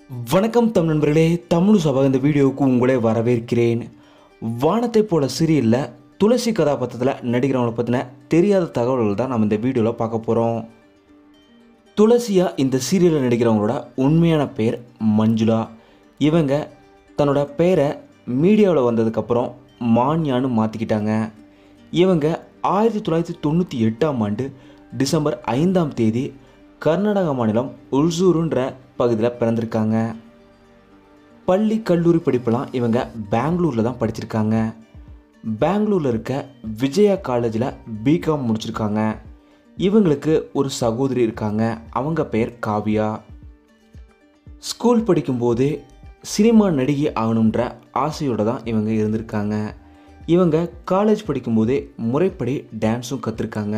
வணக்கம் தமிழ் நண்பர்களே, தமிழ் சபா இந்த வீடியோவுக்கு உங்களை வரவேற்கிறேன். வானத்தை போல சீரியலில் துளசி கதாபாத்திரத்தில் நடிக்கிறவங்களை பற்றின தெரியாத தகவல்கள் தான் நம்ம இந்த வீடியோவில் பார்க்க போகிறோம். துளசியா இந்த சீரியலில் நடிக்கிறவங்களோட உண்மையான பேர் மஞ்சுளா. இவங்க தன்னோட பேரை மீடியாவில் வந்ததுக்கப்புறம் மான்யான்னு மாற்றிக்கிட்டாங்க. இவங்க 1998ஆம் ஆண்டு டிசம்பர் 5ஆம் தேதி கர்நாடகா மாநிலம் உல்சூருன்ற பகுதியில் பிறந்திருக்காங்க. பள்ளி கல்லூரி படிப்பெல்லாம் இவங்க பெங்களூரில் தான் படிச்சிருக்காங்க. பெங்களூரில் இருக்க விஜயா காலேஜில் பிகாம் முடிச்சிருக்காங்க. இவங்களுக்கு ஒரு சகோதரி இருக்காங்க. அவங்க பேர் காவியா. ஸ்கூல் படிக்கும்போதே சினிமா நடிகை ஆகணுன்ற ஆசையோடு தான் இவங்க இருந்திருக்காங்க. இவங்க காலேஜ் படிக்கும்போதே முறைப்படி டான்ஸும் கற்றுருக்காங்க.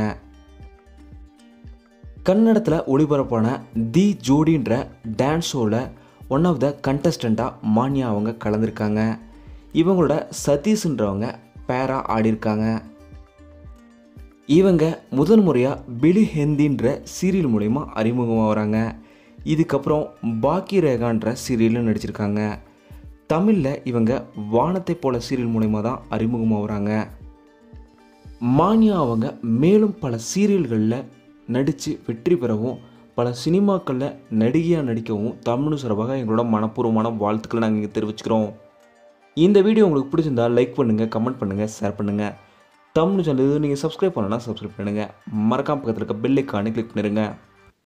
கன்னடத்தில் ஒளிபரப்பான தி ஜோடின்ற டான்ஸ் ஷோவில் ஒன் ஆஃப் த கண்டஸ்டண்ட்டாக மான்யா அவங்க கலந்துருக்காங்க. இவங்களோட சதீஷ்ன்றவங்க பேராக ஆடிருக்காங்க. இவங்க முதல் முறையாக பிலி ஹெந்தின்ற சீரியல் மூலிமா அறிமுகமாக வராங்க. இதுக்கப்புறம் பாக்கி ரேகான்ற சீரியலில் நடிச்சிருக்காங்க. தமிழில் இவங்க வானத்தை போல சீரியல் மூலிமா தான் அறிமுகமாக வராங்க. மான்யா அவங்க மேலும் பல சீரியல்களில் நடித்து வெற்றி பெறவும் பல சினிமாக்களில் நடிகையாக நடிக்கவும் தமிழ் சார்பாக எங்களோட மனப்பூர்வமான வாழ்த்துக்களை நாங்கள் இங்கே தெரிவிச்சுக்கிறோம். இந்த வீடியோ உங்களுக்கு பிடிச்சிருந்தால் லைக் பண்ணுங்கள், கமெண்ட் பண்ணுங்கள், ஷேர் பண்ணுங்கள். தமிழ் சேனல் நீங்கள் சப்ஸ்கிரைப் பண்ணலன்னா சப்ஸ்கிரைப் பண்ணுங்கள். மறக்காம பக்கத்தில் இருக்க பெல் ஐக்கானை கிளிக் பண்ணிடுங்க.